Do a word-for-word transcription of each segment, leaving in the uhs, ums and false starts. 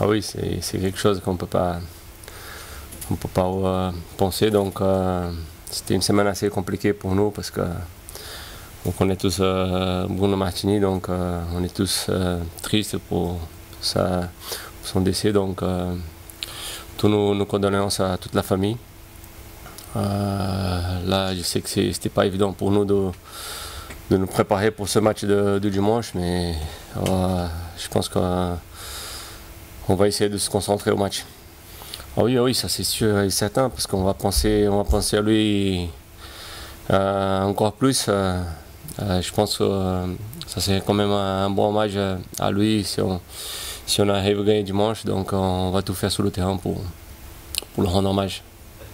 Ah oui, c'est quelque chose qu'on peut pas, on peut pas euh, penser. Donc euh, c'était une semaine assez compliquée pour nous parce que on connaît tous euh, Bruno Martini, donc euh, on est tous euh, tristes pour, sa, pour son décès. Donc euh, tous nos, nos condoléances à toute la famille. Euh, là, je sais que c'était pas évident pour nous de, de nous préparer pour ce match de, de dimanche, mais euh, je pense qu'on va essayer de se concentrer au match. Ah oui, oui, ça c'est sûr et certain, parce qu'on va penser, on va penser à lui euh, encore plus. Euh, euh, je pense que euh, ça c'est quand même un, un bon hommage à lui si on, si on arrive à gagner dimanche. Donc on va tout faire sur le terrain pour, pour le rendre hommage.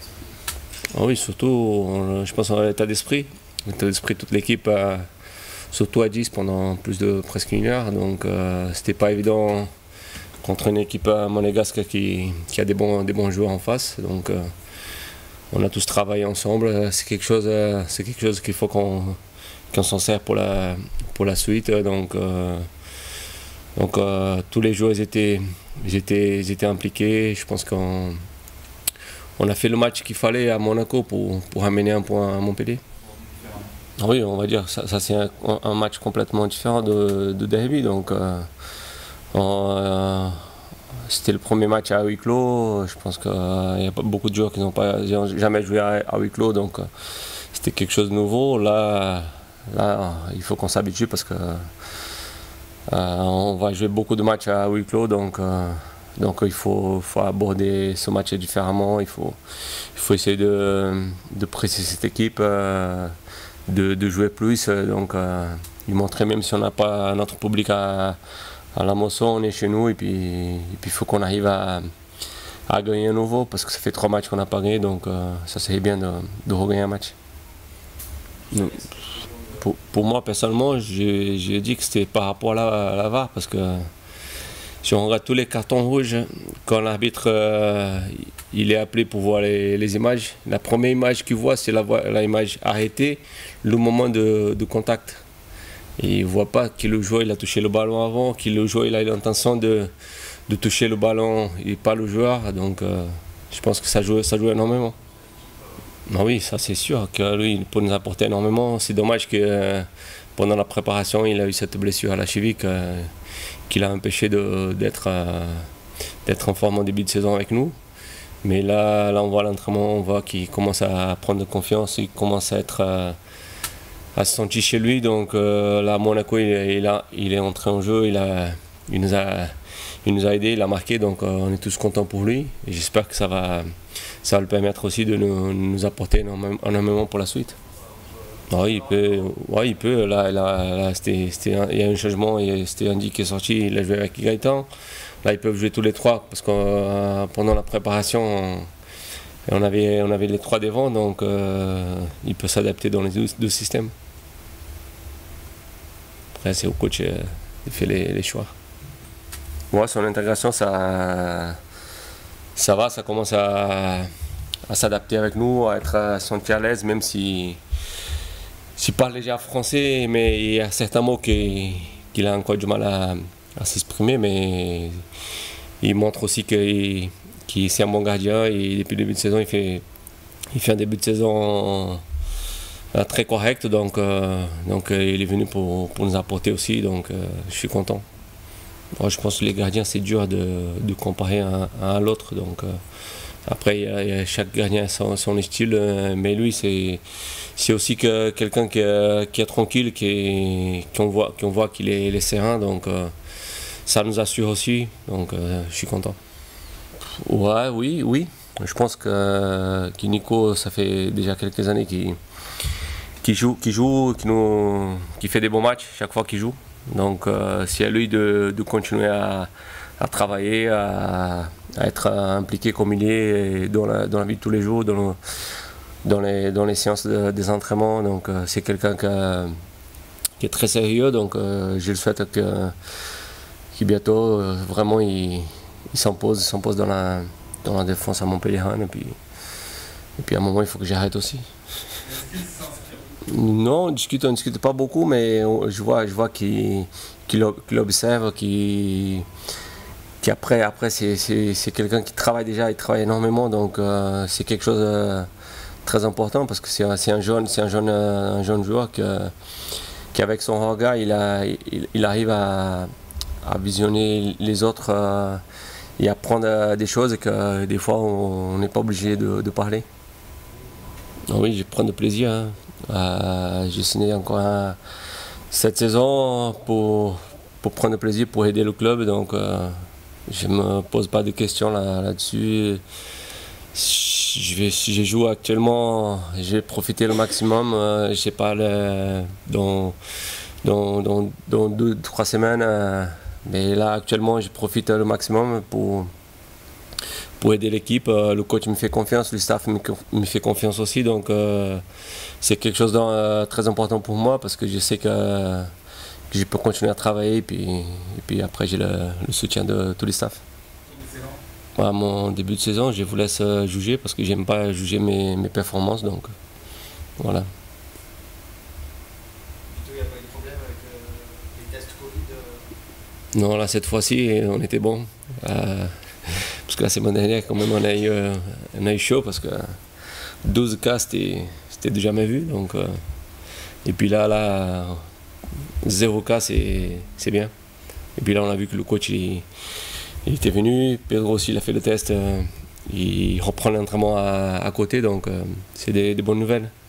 Ah oui, surtout, on, je pense à l'état d'esprit. L'état d'esprit de toute l'équipe, euh, surtout à dix pendant plus de presque une heure. Donc euh, c'était pas évident contre une équipe monégasque qui, qui a des bons, des bons joueurs en face. Donc euh, on a tous travaillé ensemble. C'est quelque chose, euh, c'est quelque chose qu'il faut qu'on qu'on s'en sert pour la, pour la suite. Donc, euh, donc euh, tous les joueurs étaient, étaient, étaient impliqués. Je pense qu'on on a fait le match qu'il fallait à Monaco pour, pour amener un point à Montpellier. Oui, on va dire ça, ça c'est un, un match complètement différent de, de derby. Donc, euh, euh, c'était le premier match à huis clos. Je pense qu'il euh, y a pas beaucoup de joueurs qui n'ont pas jamais joué à, à huis clos, donc euh, c'était quelque chose de nouveau. Là, là il faut qu'on s'habitue parce que euh, on va jouer beaucoup de matchs à huis clos, donc, euh, donc il faut, faut aborder ce match différemment. Il faut, il faut essayer de, de presser cette équipe, euh, de, de jouer plus, donc euh, lui montrer même si on n'a pas notre public à à la Mosson, on est chez nous et puis il faut qu'on arrive à, à gagner à nouveau parce que ça fait trois matchs qu'on n'a pas gagné, donc euh, ça serait bien de, de regagner un match. Donc, pour, pour moi personnellement, j'ai dit que c'était par rapport à la, à la V A R parce que si on regarde tous les cartons rouges, quand l'arbitre euh, il est appelé pour voir les, les images, la première image qu'il voit c'est la, la image arrêtée, le moment de, de contact. Et il ne voit pas que le joueur il a touché le ballon avant, que le joueur il a l'intention de, de toucher le ballon et pas le joueur. Donc euh, je pense que ça joue, ça joue énormément. Non, oui, ça c'est sûr que lui il peut nous apporter énormément. C'est dommage que euh, pendant la préparation il a eu cette blessure à la cheville euh, qui l'a empêché d'être euh, d'être en forme en début de saison avec nous. Mais là, là on voit l'entraînement, on voit qu'il commence à prendre de confiance, il commence à être... Euh, à se sentir chez lui, donc euh, là à Monaco il, il, a, il est entré en jeu, il, a, il, nous a, il nous a aidé, il a marqué, donc euh, on est tous contents pour lui et j'espère que ça va, ça va le permettre aussi de nous, nous apporter énormément pour la suite. Oui, il peut, ouais, il peut. Là, là, là c'était, un, il y a un changement, c'était Andy qui est sorti, il a joué avec Gaëtan. Là ils peuvent jouer tous les trois parce que euh, pendant la préparation on, on, avait, on avait les trois devant, donc euh, il peut s'adapter dans les deux, deux systèmes. Après, c'est au coach euh, de faire les, les choix. Ouais, son intégration, ça, ça va, ça commence à, à s'adapter avec nous, à être à se sentir à l'aise, même si je parle déjà français, mais il y a certains mots qu'il qu'il a encore du mal à, à s'exprimer, mais il montre aussi qu'il qu c'est un bon gardien et depuis le début de saison, il fait, il fait un début de saison très correct, donc, euh, donc euh, il est venu pour, pour nous apporter aussi, donc euh, je suis content. Moi, je pense que les gardiens c'est dur de, de comparer un à l'autre, donc euh, après il y, a, il y a chaque gardien a son, son style, euh, mais lui c'est c'est aussi que quelqu'un qui, qui est tranquille, qui qu'on voit qu'on voit qu'il est, est serein, donc euh, ça nous assure aussi, donc euh, je suis content. Ouais, oui, oui, je pense que, que Nico, ça fait déjà quelques années qu'il qui joue, qui joue, qui nous, qui fait des bons matchs chaque fois qu'il joue. Donc euh, c'est à lui de, de continuer à, à travailler, à, à être impliqué comme il est dans la, dans la vie de tous les jours, dans, le, dans, les, dans les séances de, des entraînements. Donc euh, c'est quelqu'un qui est très sérieux, donc euh, je le souhaite que, que bientôt euh, vraiment il, il s'impose, s'impose dans la, dans la défense à Montpellier. Et puis, et puis à un moment il faut que j'arrête aussi. Non, on discute, on ne discute pas beaucoup, mais je vois, je vois qu'il qu'il observe, qu'il qui après, après c'est quelqu'un qui travaille déjà, il travaille énormément, donc euh, c'est quelque chose de très important parce que c'est un, un jeune, c'est un jeune, un jeune joueur que, qui avec son regard, il, a, il, il arrive à, à visionner les autres euh, et apprendre des choses que des fois on n'est pas obligé de, de parler. Oui, je prends de plaisir. Hein. Euh, j'ai signé encore un, cette saison pour, pour prendre de plaisir, pour aider le club, donc euh, je ne me pose pas de questions là-dessus. Là je, vais, je joue actuellement, je vais profiter le maximum. Euh, je sais pas, le, dans, dans, dans, dans deux, trois semaines, euh, mais là actuellement je profite le maximum pour, pour aider l'équipe. Euh, le coach me fait confiance, le staff me, me fait confiance aussi, donc euh, c'est quelque chose de euh, très important pour moi parce que je sais que, que je peux continuer à travailler et puis, et puis après j'ai le, le soutien de tous les staffs. À mon début de saison, je vous laisse juger parce que j'aime pas juger mes, mes performances, donc voilà. Il n'y a pas eu de problème avec euh, les tests Covid euh... Non, là cette fois-ci on était bon. Euh, parce que la semaine dernière quand même on a eu, euh, on a eu chaud parce que douze cas c'était du jamais vu. Donc, euh, et puis là, là zéro cas c'est bien. Et puis là on a vu que le coach il, il était venu, Pedro aussi il a fait le test, euh, il reprend l'entraînement à, à côté, donc euh, c'est des, des bonnes nouvelles.